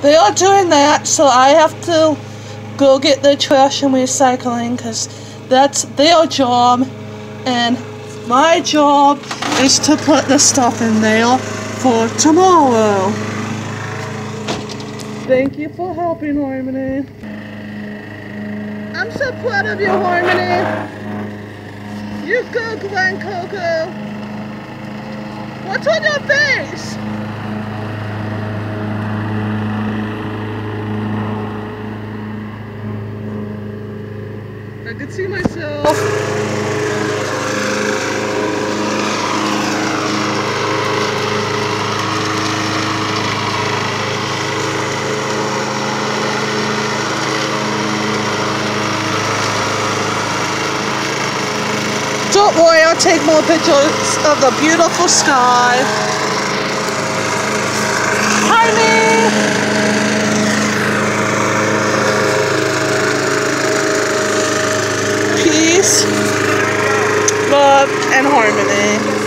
they are doing that, so I have to go get the trash and recycling because that's their job, and my job is to put the stuff in there for tomorrow. Thank you for helping, Harmony. I'm so proud of you, Harmony. You go, Glen Coco. What's on your face? I can see myself. Don't worry, I'll take more pictures of the beautiful sky. Honey! Peace, love, and harmony.